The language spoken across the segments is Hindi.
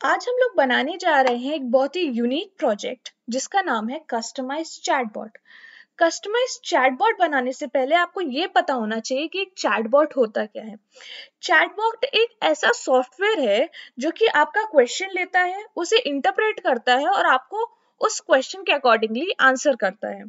आज हम लोग बनाने जा रहे हैं एक बहुत ही यूनिक प्रोजेक्ट जिसका नाम है कस्टमाइज्ड चैटबॉट। कस्टमाइज्ड चैटबॉट बनाने से पहले आपको ये पता होना चाहिए कि एक चैटबॉट होता क्या है। चैटबॉट एक ऐसा सॉफ्टवेयर है जो कि आपका क्वेश्चन लेता है, उसे इंटरप्रेट करता है और आपको उस क्वेश्चन के अकॉर्डिंगली आंसर करता है।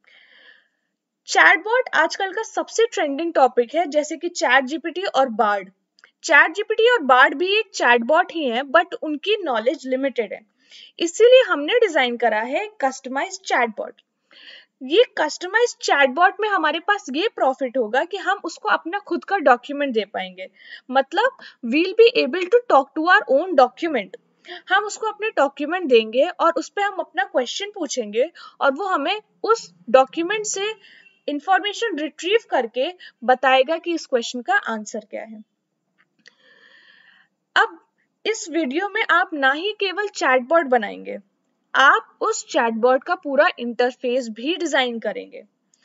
चैटबॉट आजकल का सबसे ट्रेंडिंग टॉपिक है, जैसे कि चैट जीपीटी और बार्ड। चैट जीपीटी और बार्ड भी एक चैटबॉट ही है, बट उनकी नॉलेज लिमिटेड है, इसीलिए हमने डिजाइन करा है कस्टमाइज्ड चैटबॉट। ये कस्टमाइज्ड चैटबॉट में हमारे पास ये प्रॉफिट होगा कि हम उसको अपना खुद का डॉक्यूमेंट दे पाएंगे। मतलब will be able to talk to our own document. हम उसको अपने डॉक्यूमेंट देंगे और उस पर हम अपना क्वेश्चन पूछेंगे और वो हमें उस डॉक्यूमेंट से इंफॉर्मेशन रिट्रीव करके बताएगा कि इस क्वेश्चन का आंसर क्या है। अब इस वीडियो में आप ना ही केवल चैटबॉट बनाएंगे, आप उस चैटबॉट का पूरा इंटरफेस भी डिजाइन करेंगे।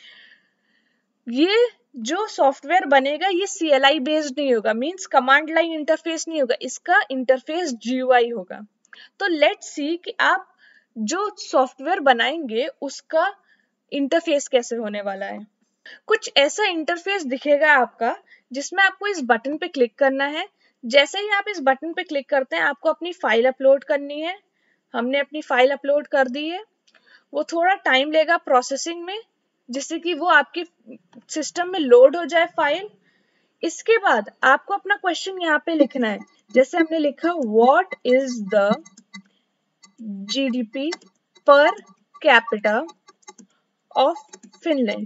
ये जो सॉफ्टवेयर बनेगा ये CLI बेस्ड नहीं होगा, मींस कमांड लाइन इंटरफेस नहीं होगा, इसका इंटरफेस GUI होगा। तो लेट्स सी कि आप जो सॉफ्टवेयर बनाएंगे उसका इंटरफेस कैसे होने वाला है। कुछ ऐसा इंटरफेस दिखेगा आपका, जिसमें आपको इस बटन पे क्लिक करना है। जैसे ही आप इस बटन पे क्लिक करते हैं आपको अपनी फाइल अपलोड करनी है। हमने अपनी फाइल अपलोड कर दी है। वो थोड़ा टाइम लेगा प्रोसेसिंग में, जिससे कि वो आपके सिस्टम में लोड हो जाए फाइल। इसके बाद आपको अपना क्वेश्चन यहाँ पे लिखना है। जैसे हमने लिखा what is the GDP per capita of Finland.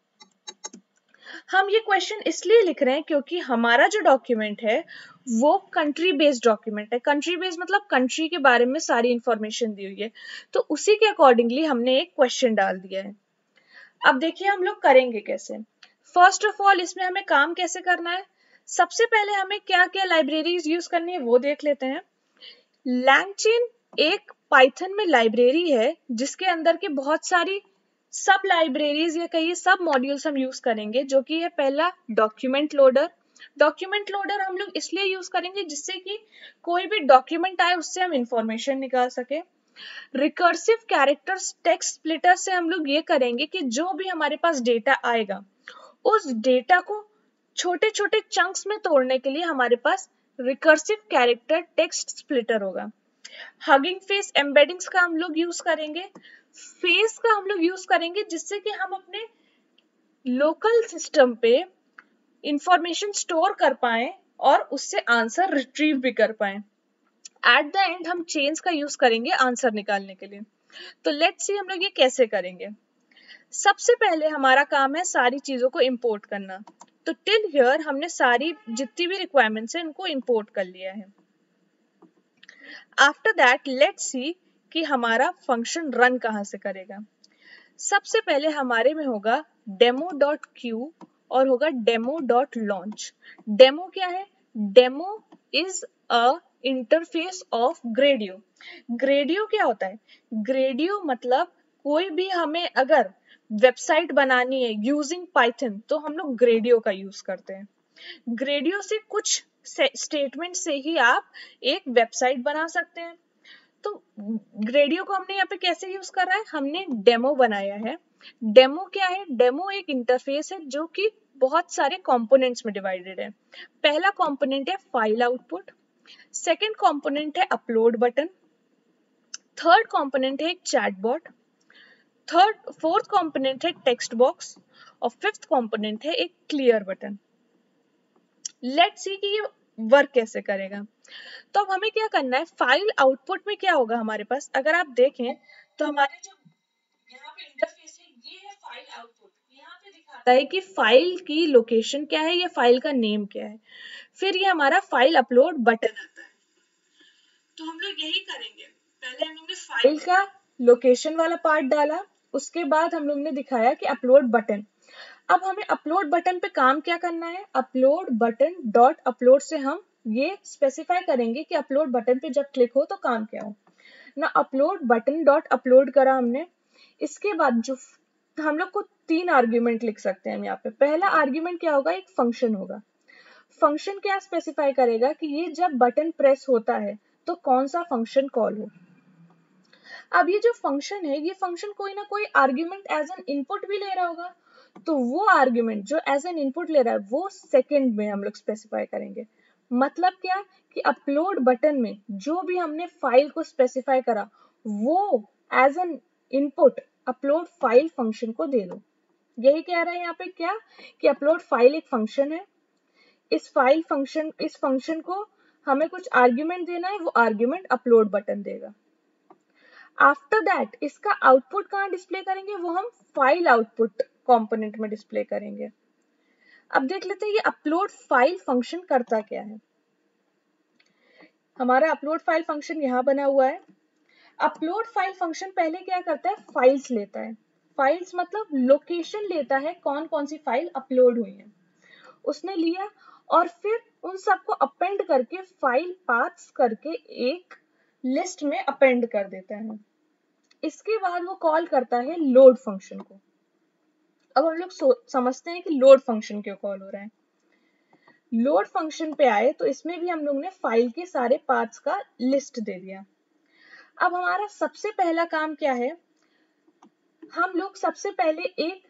हम ये क्वेश्चन इसलिए लिख रहे हैं क्योंकि हमारा जो डॉक्यूमेंट है वो कंट्री बेस्ड डॉक्यूमेंट है। कंट्री बेस्ड मतलब कंट्री के बारे में सारी इंफॉर्मेशन दी हुई है, तो उसी के अकॉर्डिंगली हमने एक क्वेश्चन डाल दिया है। अब देखिए हम लोग करेंगे कैसे। फर्स्ट ऑफ ऑल इसमें हमें काम कैसे करना है। सबसे पहले हमें क्या क्या लाइब्रेरीज यूज करनी है वो देख लेते हैं। LangChain एक पाइथन में लाइब्रेरी है जिसके अंदर के बहुत सारी सब लाइब्रेरीज या कहिए सब मॉड्यूल्स हम यूज करेंगे, जो कि है पहला डॉक्यूमेंट लोडर। डॉक्यूमेंट लोडर हम लोग इसलिए यूज करेंगे जिससे कि कोई भी डॉक्यूमेंट आए उससे हम इंफॉर्मेशन निकाल सके। रिकर्सिव कैरेक्टर्स टेक्स्ट स्प्लिटर से हम लोग ये करेंगे कि जो भी हमारे पास डेटा आएगा उस डेटा को छोटे छोटे चंक्स में तोड़ने के लिए हमारे पास रिकर्सिव कैरेक्टर टेक्स्ट स्प्लिटर होगा। हगिंग फेस एम्बेडिंग्स का हम लोग यूज करेंगे। फेस का हम लोग यूज करेंगे जिससे कि हम अपने लोकल सिस्टम पे इंफॉर्मेशन स्टोर कर पाए और उससे आंसर रिट्रीव भी कर पाए। एट द एंड हम चेन्स का यूज करेंगे आंसर निकालने के लिए। तो लेट्स सी हम लोग ये कैसे करेंगे। सबसे पहले हमारा काम है सारी चीजों को इंपोर्ट करना। तो टिल हियर हमने सारी जितनी भी रिक्वायरमेंट्स है उनको इंपोर्ट कर लिया है। आफ्टर दैट लेट्स सी कि हमारा फंक्शन रन कहाँ से करेगा। सबसे पहले हमारे में होगा demo.q और होगा demo.launch। डेमो क्या है? Demo is a interface of Gradio. Gradio क्या होता है? ग्रेडियो मतलब कोई भी हमें अगर वेबसाइट बनानी है यूजिंग पाइथन तो हम लोग ग्रेडियो का यूज करते हैं। ग्रेडियो से कुछ स्टेटमेंट से ही आप एक वेबसाइट बना सकते हैं। तो ग्रेडियो को हमने यहाँ पे कैसे यूज कर रहा है, हमने डेमो बनाया है। डेमो क्या है? डेमो एक इंटरफेस है जो कि बहुत सारे कंपोनेंट्स में डिवाइडेड है। पहला कंपोनेंट है फाइल आउटपुट, सेकंड कंपोनेंट है अपलोड बटन, थर्ड कंपोनेंट है एक चैटबॉट, फोर्थ कंपोनेंट है टेक्स्ट बॉक्स और फिफ्थ कंपोनेंट है एक क्लियर बटन। लेट्स सी कि ये वर्क कैसे करेगा। तो अब हमें क्या करना है, फाइल आउटपुट में क्या होगा हमारे पास, अगर आप देखें तो हमारे जो यहाँ पे इंटरफेस है ये है फाइल आउटपुट। यहाँ पे दिखाता है कि फाइल की लोकेशन क्या है या फाइल का नेम क्या है। फिर ये हमारा फाइल अपलोड बटन आता है। तो हम लोग यही करेंगे, पहले हम लोग ने फाइल का लोकेशन वाला पार्ट डाला, उसके बाद हम लोग ने दिखाया कि अपलोड बटन। अब हमें अपलोड बटन पे काम क्या करना है, अपलोड बटन डॉट अपलोड से हम ये स्पेसिफाई करेंगे कि अपलोड बटन पे जब क्लिक हो तो काम क्या हो ना। अपलोड बटन डॉट अपलोड करा हमने। इसके बाद जो हम लोग को 3 आर्ग्यूमेंट लिख सकते हैं हम यहाँ पे। पहला आर्ग्यूमेंट क्या होगा, एक फंक्शन होगा। फंक्शन क्या स्पेसिफाई करेगा कि ये जब बटन प्रेस होता है तो कौन सा फंक्शन कॉल हो। अब ये जो फंक्शन है, ये फंक्शन कोई ना कोई आर्ग्यूमेंट एज एन इनपुट भी ले रहा होगा, तो वो आर्ग्यूमेंट जो एज एन इनपुट ले रहा है वो सेकंड में हम लोग स्पेसिफाई करेंगे। मतलब क्या कि अपलोड बटन में जो भी हमने फाइल को स्पेसिफाई करा वो as an input upload file function को दे दो। यही कह रहा है यहाँ पे क्या कि अपलोड फाइल एक फंक्शन है, इस फंक्शन को हमें कुछ आर्ग्यूमेंट देना है, वो आर्ग्यूमेंट अपलोड बटन देगा। आफ्टर दैट इसका आउटपुट कहाँ डिस्प्ले करेंगे, वो हम फाइल आउटपुट कंपोनेंट में डिस्प्ले करेंगे। अब देख लेते हैं ये अपलोड फाइल फंक्शन करता क्या है। हमारा अपलोड फाइल फंक्शन यहाँ बना हुआ है। अपलोड फाइल फंक्शन पहले क्या करता है, फाइल्स लेता है। फाइल्स मतलब लोकेशन लेता है, कौन कौन सी फाइल अपलोड हुई है उसने लिया, और फिर उन सबको अपेंड करके फाइल पाथ्स करके एक लिस्ट में अपेंड कर देता है। इसके बाद वो कॉल करता है लोड फंक्शन को। अब हम लोग समझते हैं कि लोड फंक्शन क्यों कॉल हो रहा है। लोड फंक्शन पे आए तो इसमें भी हम लोग ने फाइल के सारे पार्ट्स का लिस्ट दे दिया। अब हमारा सबसे पहला काम क्या है, हम लोग सबसे पहले एक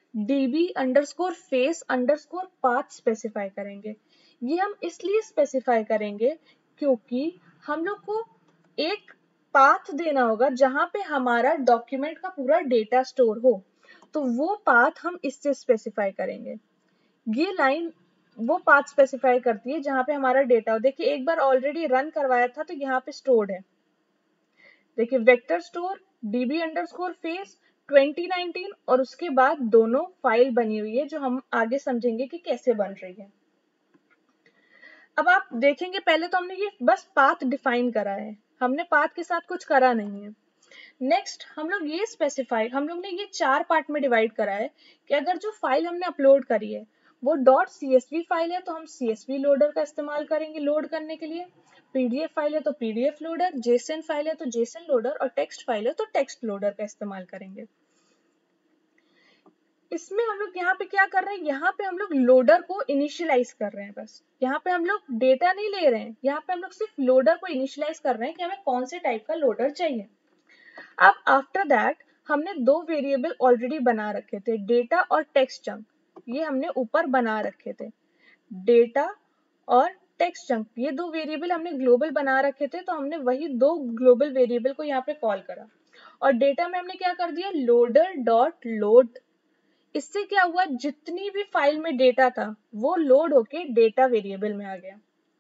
db_face_path स्पेसिफाई करेंगे। ये हम इसलिए स्पेसिफाई करेंगे क्योंकि हम लोग को एक पाथ देना होगा जहां पे हमारा डॉक्यूमेंट का पूरा डेटा स्टोर हो, तो वो पाथ हम इससे स्पेसिफाई करेंगे। ये लाइन वो पाथ स्पेसिफाई करती है जहां पे हमारा डेटा हो। देखिए एक बार ऑलरेडी रन करवाया था तो यहाँ पे स्टोर्ड है। देखिए वेक्टर स्टोर db_face 2019 और उसके बाद दोनों फाइल बनी हुई है जो हम आगे समझेंगे कि कैसे बन रही है। अब आप देखेंगे पहले तो हमने ये बस पाथ डिफाइन करा है, हमने पाथ के साथ कुछ करा नहीं है। नेक्स्ट हम लोग ने ये 4 पार्ट में डिवाइड करा है कि अगर जो फाइल हमने अपलोड करी है वो .csv फाइल है तो हम csv लोडर का इस्तेमाल करेंगे लोड करने के लिए, पीडीएफ फाइल है तो पीडीएफ लोडर, जेसन फाइल है तो जेसन लोडर और टेक्स्ट फाइल है तो टेक्स्ट लोडर का इस्तेमाल करेंगे। इसमें हम लोग यहाँ पे क्या कर रहे हैं, यहाँ पे हम लोग लोडर को इनिशियलाइज कर रहे हैं। बस यहाँ पे हम लोग डेटा नहीं ले रहे हैं, यहाँ पे हम लोग सिर्फ लोडर को इनिशियलाइज कर रहे हैं कि हमें कौन से टाइप का लोडर चाहिए। अब आफ्टर दैट हमने दो वेरिएबल ऑलरेडी बना रखे थे, डेटा और टेक्स्ट चंक। ये हमने ऊपर बना रखे थे, डेटा और टेक्स्ट चंक, ये दो वेरिएबल हमने ग्लोबल बना रखे थे, तो हमने वही दो ग्लोबल वेरिएबल को यहाँ पे कॉल करा। और डेटा में हमने क्या कर दिया, लोडर डॉट लोड। इससे क्या हुआ, जितनी भी फाइल में डेटा था वो लोड होके डेटा वेरिएबल में आ गया।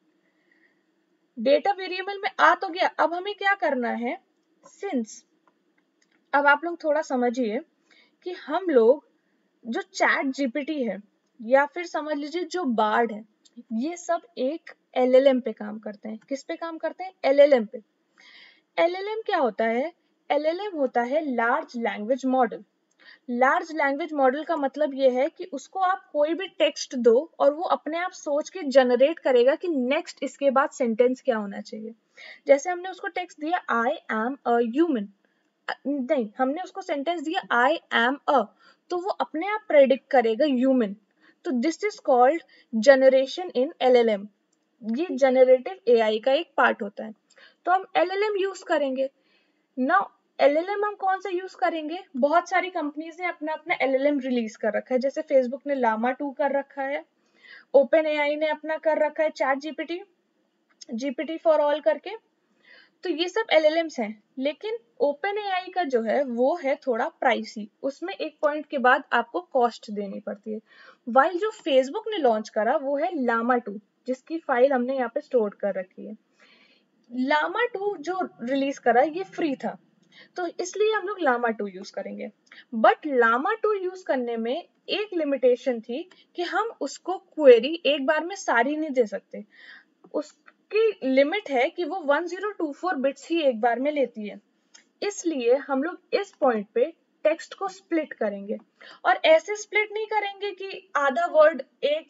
डेटा वेरिएबल में आ तो गया, अब हमें क्या करना है, सिंस अब आप लोग थोड़ा समझिए कि हम लोग जो चैट जीपीटी है या फिर समझ लीजिए जो बार्ड है, ये सब एक एलएलएम पे काम करते हैं। किस पे काम करते हैं, एलएलएम पे। एलएलएम क्या होता है, एलएलएम होता है large language model. Large language model का मतलब ये है कि उसको आप कोई भी टेक्स्ट दो और वो अपने आप सोच के जनरेट करेगा कि नेक्स्ट इसके बाद सेंटेंस क्या होना चाहिए। जैसे हमने उसको टेक्स्ट दिया आई एम अ ह्यूमन, नहीं हमने उसको सेंटेंस दिया आई एम अ, तो वो अपने आप प्रेडिक्ट करेगा ह्यूमन। तो this is called generation in LLM. ये जनरेटिव एआई का एक पार्ट होता है, तो हम एलएलएम यूज करेंगे। नाउ एलएलएम हम कौन सा यूज करेंगे, बहुत सारी कंपनीज ने अपना अपना एलएलएम रिलीज कर रखा है। जैसे फेसबुक ने लामा 2 कर रखा है, ओपन एआई ने अपना कर रखा है चैट जीपीटी फॉर ऑल करके। तो ये सब एलएलएम्स हैं, लेकिन ओपन एआई का जो है वो है थोड़ा प्राइसी, उसमें एक पॉइंट के बाद आपको कॉस्ट देनी पड़ती है। वाइल जो फेसबुक ने लॉन्च करा वो है लामा 2, जिसकी फाइल हमने यहाँ पे स्टोर कर रखी है। लामा 2 जो रिलीज करा ये फ्री था, तो इसलिए हम लोग लामा 2 यूज करेंगे। बट लामा 2 यूज करने में एक लिमिटेशन थी कि हम उसको क्वेरी एक बार में सारी नहीं दे सकते, उसकी लिमिट है कि वो 1024 बिट्स ही एक बार में लेती है। इसलिए हम लोग इस पॉइंट पे टेक्स्ट को स्प्लिट करेंगे, और ऐसे स्प्लिट नहीं करेंगे कि आधा वर्ड एक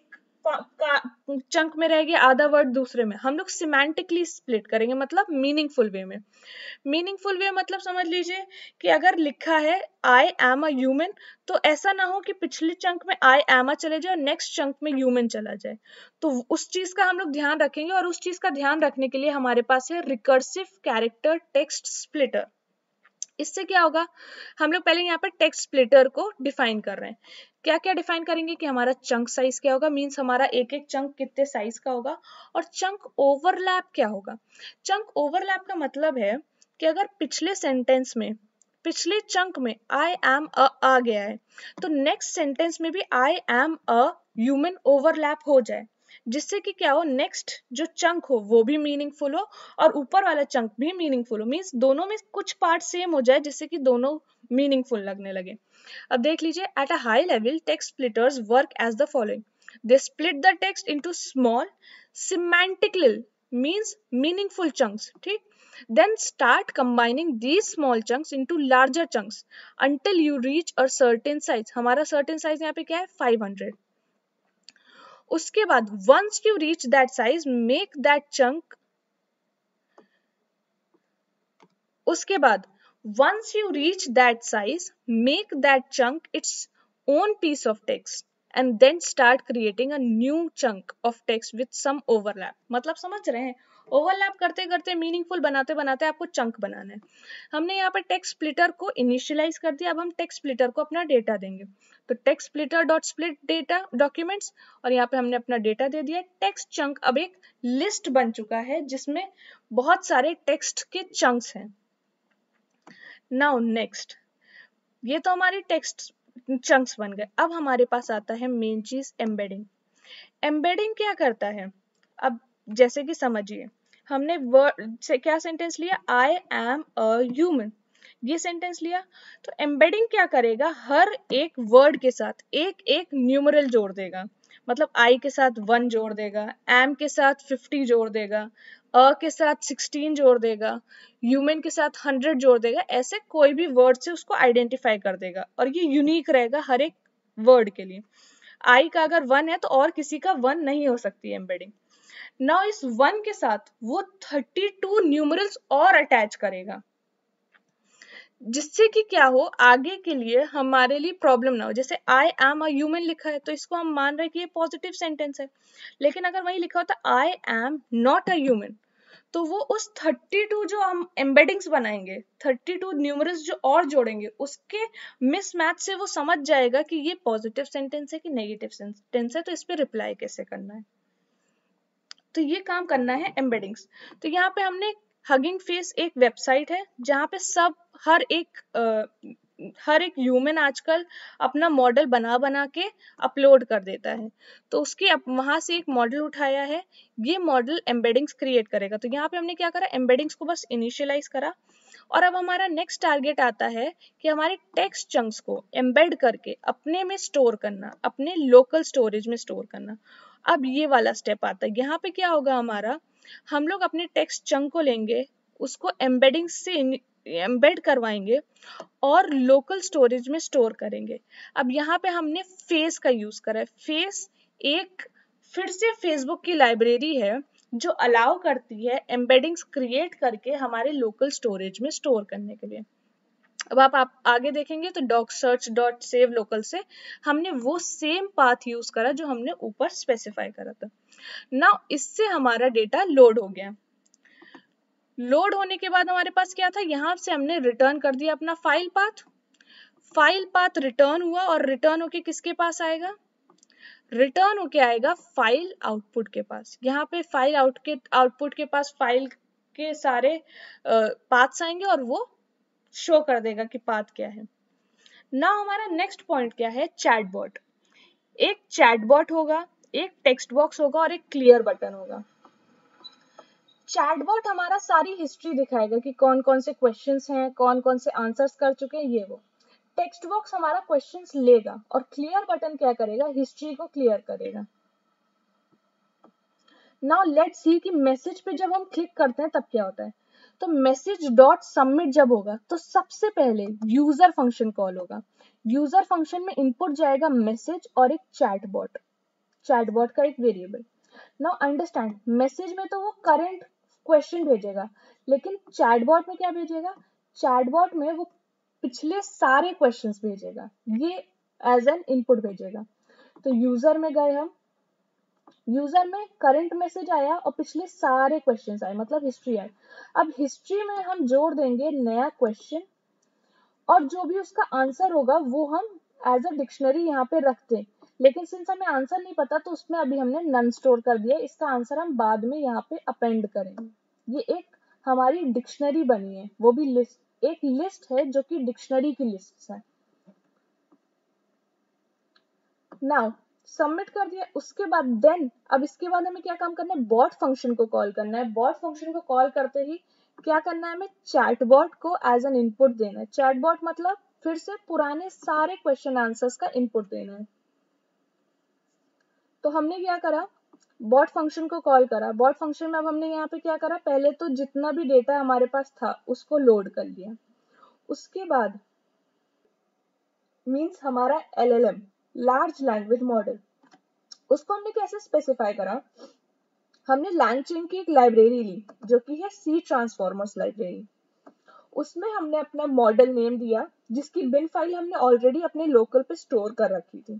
चंक में रह गया, आधा वर्ड दूसरे में, हम लोग सिमेंटिकली स्प्लिट करेंगे, मतलब मीनिंगफुल वे में। मीनिंगफुल वे मतलब समझ लीजिए कि अगर लिखा है आई एम अ ह्यूमन, तो ऐसा ना हो कि पिछले चंक में आई एम अ चले जाए और नेक्स्ट चंक में ह्यूमन चला जाए। तो उस चीज का हम लोग ध्यान रखेंगे, और उस चीज का ध्यान रखने के लिए हमारे पास है रिकर्सिव कैरेक्टर टेक्स्ट स्प्लिटर। इससे क्या होगा, हम लोग पहले यहाँ पर टेक्स्ट स्प्लिटर को डिफाइन कर रहे हैं। क्या क्या डिफाइन करेंगे कि हमारा चंक साइज क्या होगा, मीन्स हमारा एक एक चंक कितने साइज का होगा, और चंक ओवरलैप क्या होगा। चंक ओवरलैप का मतलब है कि अगर पिछले सेंटेंस में, पिछले चंक में आई एम अ आ गया है, तो नेक्स्ट सेंटेंस में भी I am a human overlap हो जाए, जिससे कि क्या हो, नेक्स्ट जो चंक हो वो भी मीनिंगफुल हो और ऊपर वाला चंक भी मीनिंगफुल हो, मीन्स दोनों में कुछ पार्ट सेम हो जाए जिससे कि दोनों मीनिंगफुल लगने लगे। अब देख लीजिए, at a high level text splitters work as the following. They split the text into small semantically means meaningful chunks, ठीक, then start combining these small chunks into larger chunks until you reach a certain size। हमारा certain size यहाँ पे क्या है, 500। उसके बाद once you reach that size make that chunk, उसके बाद once you reach that size make that chunk its own piece of text and then start creating a new chunk of text with some overlap। मतलब समझ रहे हैं, ओवरलैप करते करते मीनिंगफुल बनाते बनाते आपको चंक बनाना है। हमने यहाँ पर टेक्स्ट स्प्लिटर को इनिशियलाइज कर दिया, अब हम टेक्स्ट स्प्लिटर को अपना डेटा देंगे। तो text splitter dot split data documents, और यहाँ पे हमने अपना डेटा दे दिया। टेक्स्ट चंक अब एक लिस्ट बन चुका है जिसमें बहुत सारे टेक्स्ट के चंक्स हैं। नाउ नेक्स्ट, ये तो हमारी टेक्स्ट चंक्स बन गए। अब हमारे पास आता है मेन चीज, एम्बेडिंग। एम्बेडिंग क्या करता है, अब जैसे कि समझिए, हमने वर्ड से क्या सेंटेंस लिया, आई एम अ ह्यूमन, ये सेंटेंस लिया। तो एम्बेडिंग क्या करेगा, हर एक वर्ड के साथ एक एक न्यूमरल जोड़ देगा। मतलब आई के साथ 1 जोड़ देगा, एम के साथ 50 जोड़ देगा, अ के साथ 16 जोड़ देगा, ह्यूमन के साथ 100 जोड़ देगा। ऐसे कोई भी वर्ड से उसको आइडेंटिफाई कर देगा, और ये यूनिक रहेगा हर एक वर्ड के लिए। आई का अगर 1 है तो और किसी का 1 नहीं हो सकती एम्बेडिंग। नाउ इस 1 के साथ वो 32 न्यूमरल्स और अटैच करेगा, जिससे कि क्या हो, आगे के लिए हमारे लिए प्रॉब्लम ना हो। जैसे आई एम अ ह्यूमन लिखा है तो इसको हम मान रहे हैं कि ये पॉजिटिव सेंटेंस है, लेकिन अगर वही लिखा होता I am not a human, तो वो उस 32 जो हम एम्बेडिंग्स बनाएंगे, 32 न्यूमरल्स जो और जोड़ेंगे, उसके मिसमैच से वो समझ जाएगा कि ये पॉजिटिव सेंटेंस है कि नेगेटिव सेंटेंस है, तो इस पे रिप्लाई कैसे करना है। तो ये काम करना है एम्बेडिंग्स। तो यहाँ पे हमने हगिंग फेस एक वेबसाइट है जहाँ पे सब हर एक ह्यूमन आजकल अपना मॉडल बना बना के अपलोड कर देता है। तो उसके वहां से एक मॉडल उठाया है, ये मॉडल एम्बेडिंग्स क्रिएट करेगा। तो यहाँ पे हमने क्या करा, एम्बेडिंग्स को बस इनिशियलाइज करा, और अब हमारा नेक्स्ट टारगेट आता है कि हमारे टेक्स्ट चंक्स को एम्बेड करके अपने में स्टोर करना, अपने लोकल स्टोरेज में स्टोर करना। अब ये वाला स्टेप आता है, यहाँ पे क्या होगा हमारा, हम लोग अपने टेक्स्ट चंक को लेंगे, उसको एम्बेडिंग से एम्बेड करवाएंगे और लोकल स्टोरेज में स्टोर करेंगे। अब यहाँ पे हमने फेस का यूज करा है। फेस एक फिर से फेसबुक की लाइब्रेरी है जो अलाउ करती है एम्बेडिंग्स क्रिएट करके हमारे लोकल स्टोरेज में स्टोर करने के लिए। अब आप आगे देखेंगे तो docsearch.save_local से हमने वो सेम पाथ यूज करा जो हमने ऊपर स्पेसिफाई करा था। नाउ इससे हमारा डेटा लोड हो गया। लोड होने के बाद हमारे पास क्या था, यहाँ से हमने रिटर्न कर दिया अपना file path. File path return हुआ, और रिटर्न होके किसके पास आएगा, रिटर्न होके आएगा फाइल आउटपुट के पास। यहाँ पे फाइल आउटपुट के पास फाइल के सारे पाथ्स आएंगे और वो शो कर देगा कि पाथ क्या है। ना हमारा नेक्स्ट पॉइंट क्या है, चैटबॉट। एक चैटबॉट होगा, एक टेक्स्ट बॉक्स होगा और एक क्लियर बटन होगा। चैटबॉट हमारा सारी हिस्ट्री दिखाएगा कि कौन कौन से क्वेश्चंस हैं, कौन कौन से आंसर्स कर चुके हैं, ये वो। टेक्स्ट बॉक्स हमारा क्वेश्चंस लेगा, और क्लियर बटन क्या करेगा, हिस्ट्री को क्लियर करेगा। नाउ लेट्स सी कि मैसेज पे जब हम क्लिक करते हैं तब क्या होता है। तो मैसेज डॉट सबमिट जब होगा तो सबसे पहले यूजर फंक्शन कॉल होगा। यूजर फंक्शन में इनपुट जाएगा मैसेज और एक चैटबॉट। चैटबॉट का एक वेरिएबल। नाउ अंडरस्टैंड, मैसेज में तो वो करंट क्वेश्चन भेजेगा, लेकिन चैटबॉट में क्या भेजेगा? चैटबॉट में वो पिछले सारे क्वेश्चंस भेजेगा, ये एज एन इनपुट भेजेगा। तो यूजर में गए हम, यूजर में करंट मैसेज आया और पिछले सारे क्वेश्चंस आए, मतलब हिस्ट्री आई। अब हिस्ट्री में हम जोड़ देंगे नया क्वेश्चन, और जो भी उसका आंसर होगा वो हम एज अ डिक्शनरी यहाँ पे रखते हैं। लेकिन सिंस हमें आंसर नहीं पता तो उसमें अभी हमने नन स्टोर कर दिया, इसका आंसर हम बाद में यहाँ पे अपेंड करेंगे। ये एक हमारी डिक्शनरी बनी है, वो भी लिस्ट, एक लिस्ट है जो कि डिक्शनरी की लिस्ट है। नाउ सबमिट कर दिया, उसके बाद देन अब इसके बाद हमें क्या काम करना है? बॉट फंक्शन को कॉल करना है। बॉट फंक्शन को कॉल करते ही क्या करना है? हमें चैटबॉट को एज एन इनपुट देना है। चैटबॉट मतलब फिर से पुराने सारे क्वेश्चन आंसर्स का इनपुट देना है। तो हमने क्या करा? बॉट फंक्शन को कॉल करा। बॉट फंक्शन में अब हमने यहाँ पे क्या करा? पहले तो जितना भी डेटा हमारे पास था उसको लोड कर लिया। उसके बाद मीन्स हमारा LLM, लार्ज लैंग्वेज मॉडल, उसको हमने कैसे स्पेसिफाई करा? हमने लैंगचेन की एक लाइब्रेरी ली जो कि है सी ट्रांसफॉर्मर्स लाइब्रेरी। उसमें हमने अपना मॉडल नेम दिया, जिसकी बिन फाइल हमने ऑलरेडी अपने लोकल पे स्टोर कर रखी थी।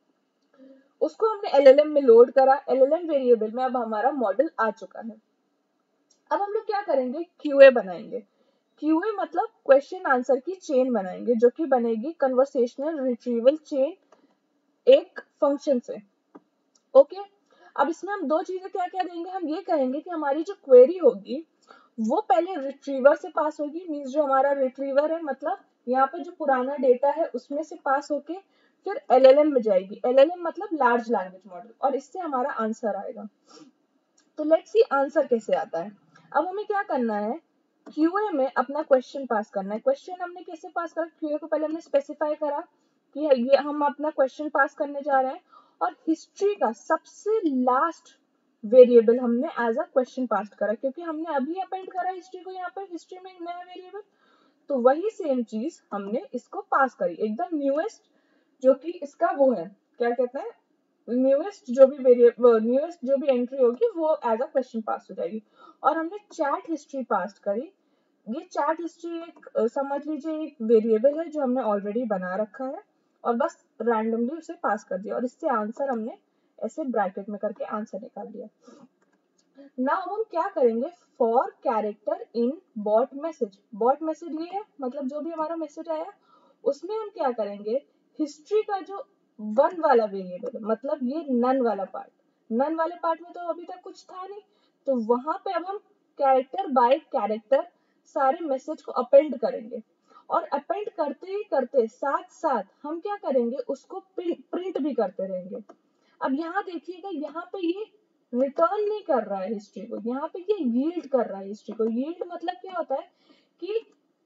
उसको हमने LLM में लोड करा। LLM वेरिएबल में अब हमारा मॉडल आ चुका है। अब हम लोग क्या करेंगे? QA बनाएंगे। QA मतलब क्वेश्चन आंसर की चेन बनाएंगे, जो कि बनेगी कन्वर्सेशनल रिट्रीवल चेन एक फंक्शन से। ओके, अब इसमें हम दो चीजें क्या क्या देंगे? हम ये कहेंगे कि हमारी जो क्वेरी होगी वो पहले रिट्रीवर से पास होगी, मीन्स जो हमारा रिट्रीवर है, मतलब यहाँ पे जो पुराना डेटा है उसमें से पास होके फिर LLM में जाएगी। LLM मतलब लार्ज लैंग्वेज मॉडल, और इससे हमारा आंसर आएगा। तो लेट्स सी आंसर कैसे आता है। अब हमें क्या करना है? QA में अपना क्वेश्चन पास करना है। क्वेश्चन हमने कैसे पास करा? QA को पहले हमने स्पेसिफाई करा कि ये हम अपना क्वेश्चन पास करने जा रहे हैं, और हिस्ट्री का सबसे लास्ट वेरिएबल हमने एज अ क्वेश्चन पास करा, क्योंकि हमने अभी अपेंड करा हिस्ट्री को। यहाँ पे हिस्ट्री में एक नया वेरिएबल, तो वही सेम चीज हमने इसको पास करी, एकदम न्यूएस्ट जो कि इसका वो है, क्या कहते हैं, न्यूएस्ट जो भी वेरिएबल, न्यूएस्ट जो भी एंट्री होगी वो एज अ क्वेश्चन पास हो जाएगी। और हमने चैट हिस्ट्री पास करी। ये चैट हिस्ट्री एक समझ लीजिए एक वेरिएबल है जो हमने ऑलरेडी बना रखा है, और बस रैंडमली उसे पास कर दिया, और इससे आंसर हमने ऐसे ब्रैकेट में करके आंसर निकाल दिया। नाउ हम क्या करेंगे? For character in bot message. Bot message ये है, मतलब जो भी हमारा मैसेज आया उसमें हम क्या करेंगे? हिस्ट्री का जो वन वाला वेरिएबल है, मतलब ये नन वाला पार्ट, नन वाले पार्ट में तो अभी तक कुछ था नहीं, तो वहां पे अब हम कैरेक्टर बाय कैरेक्टर सारे मैसेज को अपेंड करेंगे। और अपेंड करते ही करते साथ साथ हम क्या करेंगे? उसको प्रिंट भी करते रहेंगे। अब यहाँ देखिएगा, यहाँ पे ये रिटर्न नहीं कर रहा है हिस्ट्री को, यहाँ पे ये यील्ड कर रहा है हिस्ट्री को। यील्ड मतलब क्या होता है कि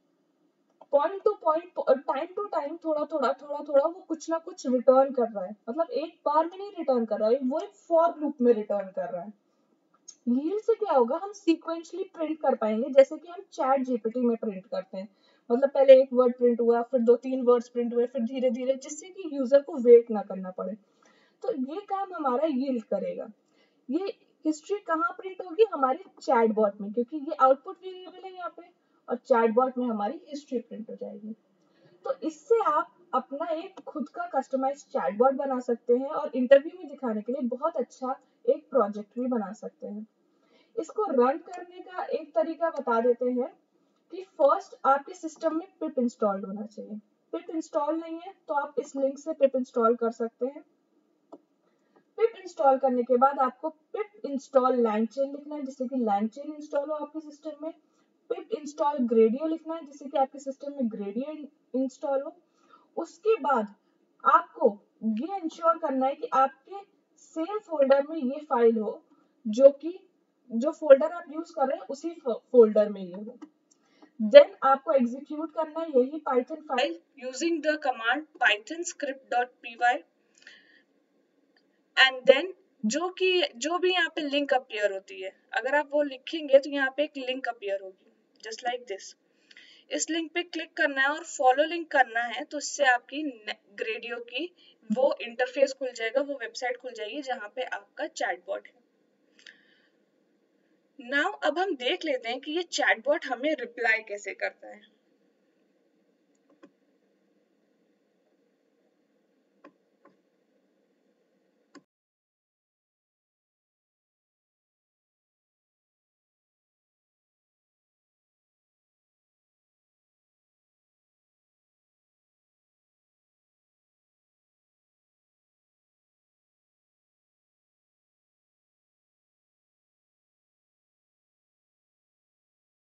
point to point, time to time, थोड़ा थोड़ा थोड़ा थोड़ा वो कुछ ना कुछ रिटर्न कर रहा है, मतलब एक बार में नहीं रिटर्न कर रहा है, वो एक फॉर लूप में रिटर्न कर रहा है। यील्ड से क्या होगा? हम सीक्वेंशली प्रिंट कर पाएंगे, जैसे कि हम चैट जीपीटी में प्रिंट करते हैं, मतलब पहले एक वर्ड प्रिंट हुआ, फिर 2-3 वर्ड्स प्रिंट हुए, फिर धीरे धीरे, जिससे कि यूजर को वेट ना करना पड़े। तो ये काम हमारा यील्ड करेगा। ये हिस्ट्री कहाँ प्रिंट होगी? हमारे चैटबॉट में, क्योंकि ये आउटपुट वेरिएबल है यहाँ पे, और चैटबॉट में हमारी हिस्ट्री प्रिंट हो जाएगी। तो इससे आप अपना एक खुद का कस्टमाइज्ड चैटबॉट बना सकते हैं, और इंटरव्यू में दिखाने के लिए बहुत अच्छा एक प्रोजेक्ट भी बना सकते हैं। इसको रन करने का एक तरीका बता देते हैं कि फर्स्ट आपके सिस्टम में पिप इंस्टॉल्ड होना चाहिए। पिप इंस्टॉल नहीं है तो आप इस लिंक से पिप इंस्टॉल कर सकते हैं। पिप इंस्टॉल करने के बाद आपको पिप इंस्टॉल लैंगचेन लिखना है, जिससे कि लैंगचेन इंस्टॉल हो आपके सिस्टम में। पिप इंस्टॉल ग्रेडियो लिखना है, जिससे कि आपके सिस्टम में ग्रेडियो इंस्टॉल हो। उसके बाद आपको ये इंश्योर करना है कि आपके सेव फोल्डर में ये फाइल हो, जो कि जो फोल्डर आप यूज कर रहे हैं उसी फोल्डर में ये हो। देन आपको एग्जीक्यूट करना है यही Python file using the command python script.py, and then जो भी यहाँ पे लिंक अपीयर होती है, अगर आप वो लिखेंगे तो यहाँ पे एक लिंक अपीयर होगी, जस्ट लाइक दिस। इस लिंक पे क्लिक करना है और फॉलो लिंक करना है, तो इससे आपकी ग्रेडियो की वो इंटरफेस खुल जाएगा, वो वेबसाइट खुल जाएगी जहाँ पे आपका चैटबॉट है। नाउ अब हम देख लेते हैं कि ये चैटबॉट हमें रिप्लाई कैसे करता है।